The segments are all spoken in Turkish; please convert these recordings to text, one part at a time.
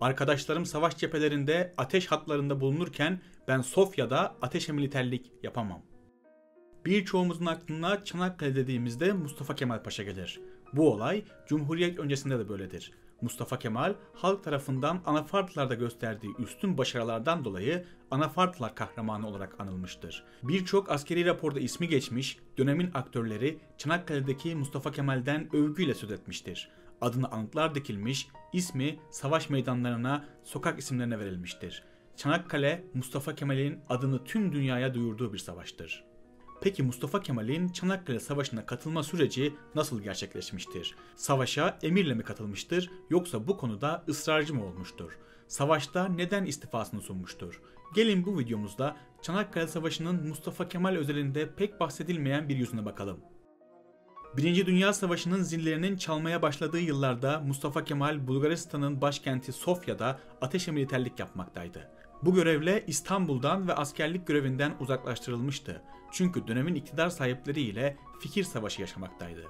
Arkadaşlarım savaş cephelerinde, ateş hatlarında bulunurken ben Sofya'da ateşe militerlik yapamam. Birçoğumuzun aklına Çanakkale dediğimizde Mustafa Kemal Paşa gelir. Bu olay Cumhuriyet öncesinde de böyledir. Mustafa Kemal halk tarafından Anafartılar'da gösterdiği üstün başarılardan dolayı Anafartılar kahramanı olarak anılmıştır. Birçok askeri raporda ismi geçmiş, dönemin aktörleri Çanakkale'deki Mustafa Kemal'den övgüyle söz etmiştir. Adına anıtlar dikilmiş, ismi savaş meydanlarına, sokak isimlerine verilmiştir. Çanakkale, Mustafa Kemal'in adını tüm dünyaya duyurduğu bir savaştır. Peki Mustafa Kemal'in Çanakkale Savaşı'na katılma süreci nasıl gerçekleşmiştir? Savaşa emirle mi katılmıştır yoksa bu konuda ısrarcı mı olmuştur? Savaşta neden istifasını sunmuştur? Gelin bu videomuzda Çanakkale Savaşı'nın Mustafa Kemal özelinde pek bahsedilmeyen bir yüzüne bakalım. Birinci Dünya Savaşı'nın zillerinin çalmaya başladığı yıllarda Mustafa Kemal Bulgaristan'ın başkenti Sofya'da ateşe militerlik yapmaktaydı. Bu görevle İstanbul'dan ve askerlik görevinden uzaklaştırılmıştı. Çünkü dönemin iktidar sahipleri ile fikir savaşı yaşamaktaydı.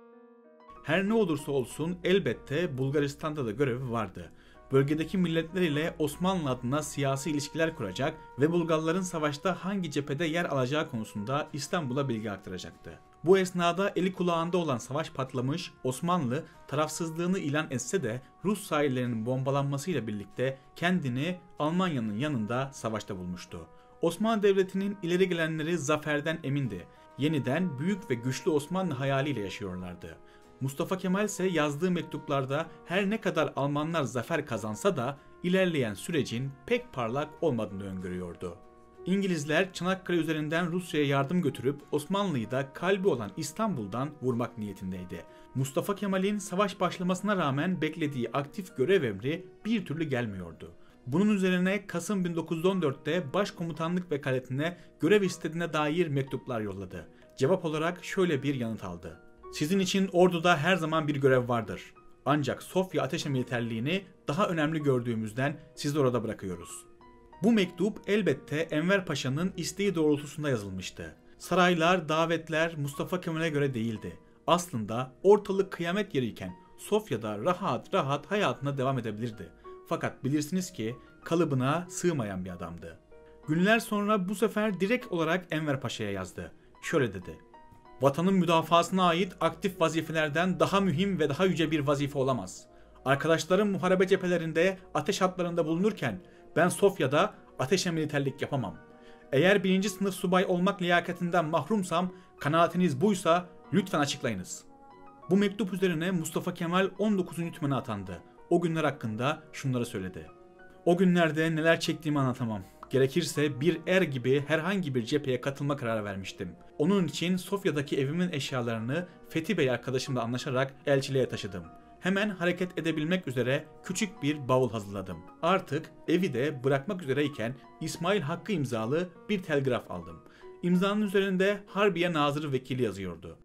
Her ne olursa olsun elbette Bulgaristan'da da görevi vardı. Bölgedeki milletler ile Osmanlı adına siyasi ilişkiler kuracak ve Bulgarların savaşta hangi cephede yer alacağı konusunda İstanbul'a bilgi aktaracaktı. Bu esnada eli kulağında olan savaş patlamış, Osmanlı tarafsızlığını ilan etse de Rus sahillerinin bombalanmasıyla birlikte kendini Almanya'nın yanında savaşta bulmuştu. Osmanlı Devleti'nin ileri gelenleri zaferden emindi. Yeniden büyük ve güçlü Osmanlı hayaliyle yaşıyorlardı. Mustafa Kemal ise yazdığı mektuplarda her ne kadar Almanlar zafer kazansa da ilerleyen sürecin pek parlak olmadığını öngörüyordu. İngilizler Çanakkale üzerinden Rusya'ya yardım götürüp Osmanlı'yı da kalbi olan İstanbul'dan vurmak niyetindeydi. Mustafa Kemal'in savaş başlamasına rağmen beklediği aktif görev emri bir türlü gelmiyordu. Bunun üzerine Kasım 1914'te Başkomutanlık Vekaletine görev istediğine dair mektuplar yolladı. Cevap olarak şöyle bir yanıt aldı. Sizin için orduda her zaman bir görev vardır. Ancak Sofya ateşe militerliğini daha önemli gördüğümüzden sizi orada bırakıyoruz. Bu mektup elbette Enver Paşa'nın isteği doğrultusunda yazılmıştı. Saraylar, davetler Mustafa Kemal'e göre değildi. Aslında ortalık kıyamet yeriyken Sofya'da rahat rahat hayatına devam edebilirdi. Fakat bilirsiniz ki kalıbına sığmayan bir adamdı. Günler sonra bu sefer direkt olarak Enver Paşa'ya yazdı. Şöyle dedi. Vatanın müdafasına ait aktif vazifelerden daha mühim ve daha yüce bir vazife olamaz. Arkadaşlarım muharebe cephelerinde, ateş hatlarında bulunurken ben Sofya'da ateşe militerlik yapamam. Eğer birinci sınıf subay olmak liyakatinden mahrumsam, kanaatiniz buysa lütfen açıklayınız. Bu mektup üzerine Mustafa Kemal 19. tümene atandı. O günler hakkında şunları söyledi. O günlerde neler çektiğimi anlatamam. Gerekirse bir er gibi herhangi bir cepheye katılma kararı vermiştim. Onun için Sofya'daki evimin eşyalarını Fethi Bey arkadaşımla anlaşarak elçiliğe taşıdım. Hemen hareket edebilmek üzere küçük bir bavul hazırladım. Artık evi de bırakmak üzereyken İsmail Hakkı imzalı bir telgraf aldım. İmzanın üzerinde Harbiye Nazırı Vekili yazıyordu.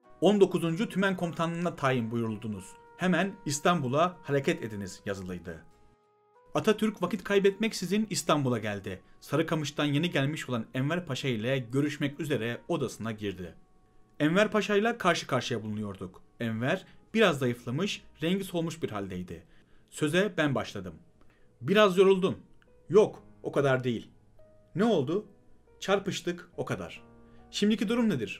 19. Tümen Komutanlığı'na tayin buyuruldunuz. Hemen İstanbul'a hareket ediniz yazılıydı. Atatürk vakit kaybetmeksizin İstanbul'a geldi. Sarıkamış'tan yeni gelmiş olan Enver Paşa ile görüşmek üzere odasına girdi. Enver Paşa ile karşı karşıya bulunuyorduk. Enver biraz zayıflamış, rengi solmuş bir haldeydi. Söze ben başladım. Biraz yoruldun. Yok, o kadar değil. Ne oldu? Çarpıştık, o kadar. Şimdiki durum nedir?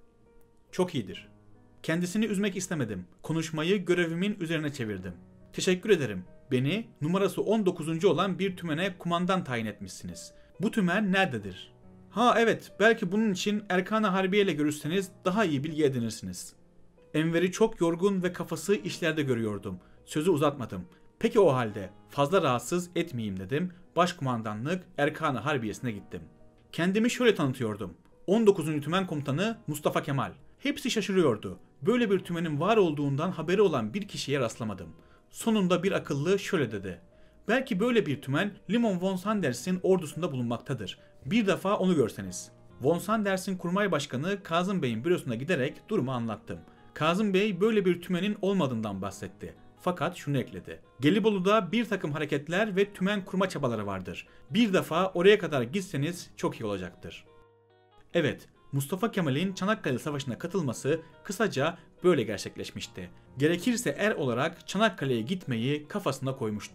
Çok iyidir. Kendisini üzmek istemedim. Konuşmayı görevimin üzerine çevirdim. Teşekkür ederim. Beni numarası 19. olan bir tümene kumandan tayin etmişsiniz. Bu tümen nerededir? Ha evet, belki bunun için Erkan-ı Harbiye ile görüşseniz daha iyi bilgi edinirsiniz. Enver'i çok yorgun ve kafası işlerde görüyordum. Sözü uzatmadım. Peki o halde fazla rahatsız etmeyeyim dedim. Başkumandanlık Erkan-ı Harbiye'sine gittim. Kendimi şöyle tanıtıyordum. 19. Tümen Komutanı Mustafa Kemal. Hepsi şaşırıyordu. Böyle bir tümenin var olduğundan haberi olan bir kişiye rastlamadım. Sonunda bir akıllı şöyle dedi. Belki böyle bir tümen Limon von Sanders'in ordusunda bulunmaktadır. Bir defa onu görseniz. Von Sanders'in kurmay başkanı Kazım Bey'in bürosuna giderek durumu anlattım. Kazım Bey böyle bir tümenin olmadığından bahsetti. Fakat şunu ekledi. Gelibolu'da bir takım hareketler ve tümen kurma çabaları vardır. Bir defa oraya kadar gitseniz çok iyi olacaktır. Evet, Mustafa Kemal'in Çanakkale Savaşı'na katılması kısaca böyle gerçekleşmişti. Gerekirse er olarak Çanakkale'ye gitmeyi kafasına koymuştu.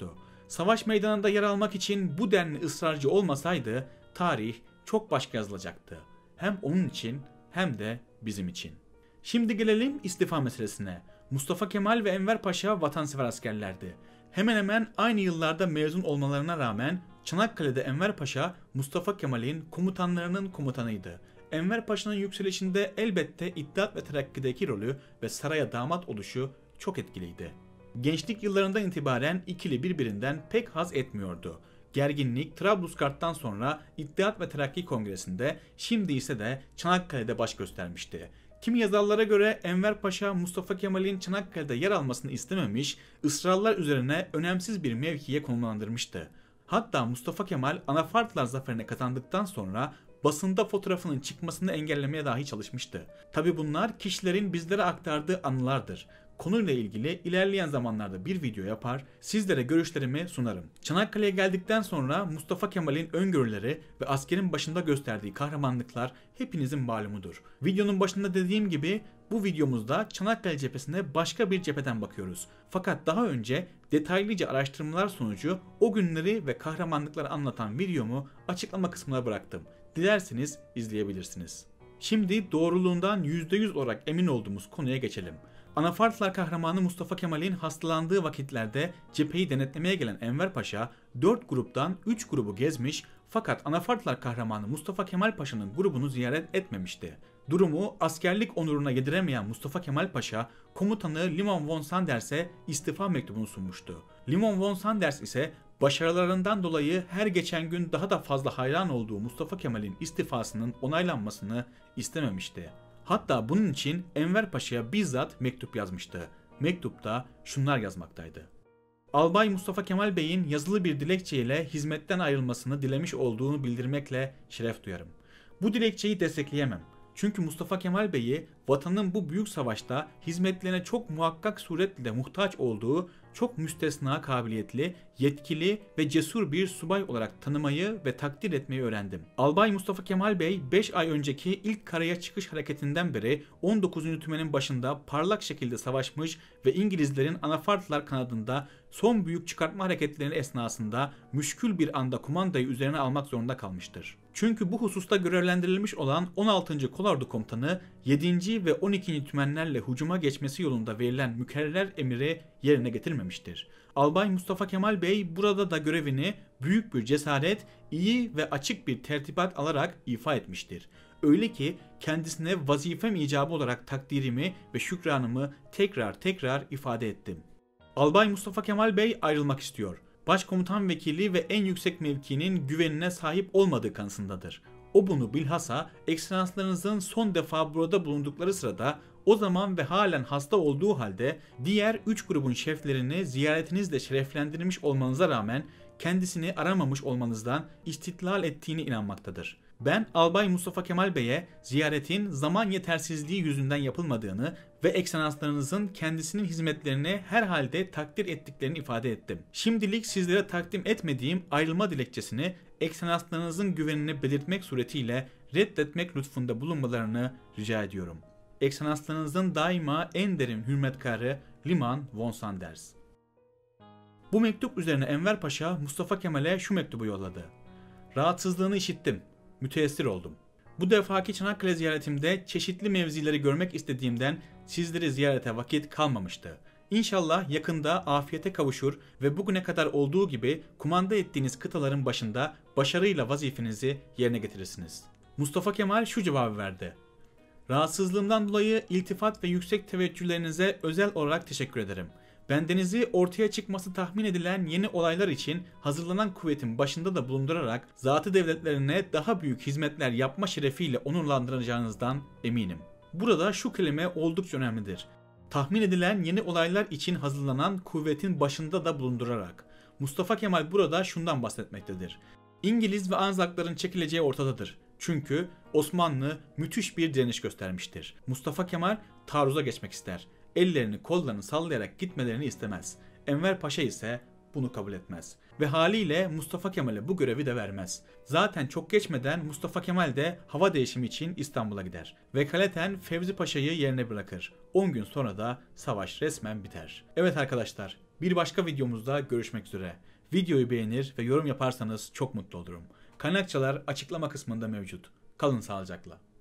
Savaş meydanında yer almak için bu denli ısrarcı olmasaydı tarih çok başka yazılacaktı. Hem onun için hem de bizim için. Şimdi gelelim istifa meselesine. Mustafa Kemal ve Enver Paşa vatansever askerlerdi. Hemen hemen aynı yıllarda mezun olmalarına rağmen Çanakkale'de Enver Paşa Mustafa Kemal'in komutanlarının komutanıydı. Enver Paşa'nın yükselişinde elbette İttihat ve Terakki'deki rolü ve saraya damat oluşu çok etkiliydi. Gençlik yıllarından itibaren ikili birbirinden pek haz etmiyordu. Gerginlik Trablusgarp'tan sonra İttihat ve Terakki Kongresi'nde, şimdi ise de Çanakkale'de baş göstermişti. Kimi yazarlara göre Enver Paşa Mustafa Kemal'in Çanakkale'de yer almasını istememiş, ısrarlar üzerine önemsiz bir mevkiye konumlandırmıştı. Hatta Mustafa Kemal Anafartlar zaferini kazandıktan sonra basında fotoğrafının çıkmasını engellemeye dahi çalışmıştı. Tabi bunlar kişilerin bizlere aktardığı anılardır. Konuyla ilgili ilerleyen zamanlarda bir video yapar, sizlere görüşlerimi sunarım. Çanakkale'ye geldikten sonra Mustafa Kemal'in öngörüleri ve askerin başında gösterdiği kahramanlıklar hepinizin malumudur. Videonun başında dediğim gibi bu videomuzda Çanakkale cephesine başka bir cepheden bakıyoruz. Fakat daha önce detaylıca araştırmalar sonucu o günleri ve kahramanlıkları anlatan videomu açıklama kısmına bıraktım. Dilerseniz izleyebilirsiniz. Şimdi doğruluğundan %100 olarak emin olduğumuz konuya geçelim. Anafartlar kahramanı Mustafa Kemal'in hastalandığı vakitlerde cepheyi denetlemeye gelen Enver Paşa 4 gruptan 3 grubu gezmiş, fakat Anafartlar kahramanı Mustafa Kemal Paşa'nın grubunu ziyaret etmemişti. Durumu askerlik onuruna yediremeyen Mustafa Kemal Paşa, komutanı Liman von Sanders'e istifa mektubunu sunmuştu. Liman von Sanders ise başarılarından dolayı her geçen gün daha da fazla hayran olduğu Mustafa Kemal'in istifasının onaylanmasını istememişti. Hatta bunun için Enver Paşa'ya bizzat mektup yazmıştı. Mektupta şunlar yazmaktaydı: Albay Mustafa Kemal Bey'in yazılı bir dilekçeyle hizmetten ayrılmasını dilemiş olduğunu bildirmekle şeref duyarım. Bu dilekçeyi destekleyemem. Çünkü Mustafa Kemal Bey'i vatanın bu büyük savaşta hizmetlerine çok muhakkak suretle muhtaç olduğu çok müstesna kabiliyetli, yetkili ve cesur bir subay olarak tanımayı ve takdir etmeyi öğrendim. Albay Mustafa Kemal Bey 5 ay önceki ilk karaya çıkış hareketinden beri 19. tümenin başında parlak şekilde savaşmış ve İngilizlerin Anafartlar kanadında son büyük çıkartma hareketlerinin esnasında müşkül bir anda kumandayı üzerine almak zorunda kalmıştır. Çünkü bu hususta görevlendirilmiş olan 16. Kolordu Komutanı 7. ve 12. tümenlerle hücuma geçmesi yolunda verilen mükerrer emiri yerine getirmemiştir. Albay Mustafa Kemal Bey burada da görevini büyük bir cesaret, iyi ve açık bir tertibat alarak ifa etmiştir. Öyle ki kendisine vazifem icabı olarak takdirimi ve şükranımı tekrar ifade ettim. Albay Mustafa Kemal Bey ayrılmak istiyor. Başkomutan vekili ve en yüksek mevkinin güvenine sahip olmadığı kanısındadır. O bunu bilhassa ekselanslarınızın son defa burada bulundukları sırada, o zaman ve halen hasta olduğu halde diğer 3 grubun şeflerini ziyaretinizle şereflendirmiş olmanıza rağmen kendisini aramamış olmanızdan istitlal ettiğine inanmaktadır. Ben Albay Mustafa Kemal Bey'e ziyaretin zaman yetersizliği yüzünden yapılmadığını ve ekselanslarınızın kendisinin hizmetlerini herhalde takdir ettiklerini ifade ettim. Şimdilik sizlere takdim etmediğim ayrılma dilekçesini ekselanslarınızın güvenini belirtmek suretiyle reddetmek lütfunda bulunmalarını rica ediyorum. Ekselanslarınızın daima en derin hürmetkarı Liman von Sanders. Bu mektup üzerine Enver Paşa Mustafa Kemal'e şu mektubu yolladı: Rahatsızlığını işittim. Müteessir oldum. Bu defaki Çanakkale ziyaretimde çeşitli mevzileri görmek istediğimden sizleri ziyarete vakit kalmamıştı. İnşallah yakında afiyete kavuşur ve bugüne kadar olduğu gibi kumanda ettiğiniz kıtaların başında başarıyla vazifenizi yerine getirirsiniz. Mustafa Kemal şu cevabı verdi: Rahatsızlığımdan dolayı iltifat ve yüksek teveccühlerinize özel olarak teşekkür ederim. Bendenizi ortaya çıkması tahmin edilen yeni olaylar için hazırlanan kuvvetin başında da bulundurarak zatı devletlerine daha büyük hizmetler yapma şerefiyle onurlandıracağınızdan eminim. Burada şu kelime oldukça önemlidir. Tahmin edilen yeni olaylar için hazırlanan kuvvetin başında da bulundurarak. Mustafa Kemal burada şundan bahsetmektedir: İngiliz ve Anzakların çekileceği ortadadır. Çünkü Osmanlı müthiş bir direniş göstermiştir. Mustafa Kemal taarruza geçmek ister. Ellerini kollarını sallayarak gitmelerini istemez. Enver Paşa ise bunu kabul etmez. Ve haliyle Mustafa Kemal'e bu görevi de vermez. Zaten çok geçmeden Mustafa Kemal de hava değişimi için İstanbul'a gider. Vekaleten Fevzi Paşa'yı yerine bırakır. 10 gün sonra da savaş resmen biter. Evet arkadaşlar, Bir başka videomuzda görüşmek üzere. Videoyu beğenir ve yorum yaparsanız çok mutlu olurum. Kaynakçalar açıklama kısmında mevcut. Kalın sağlıcakla.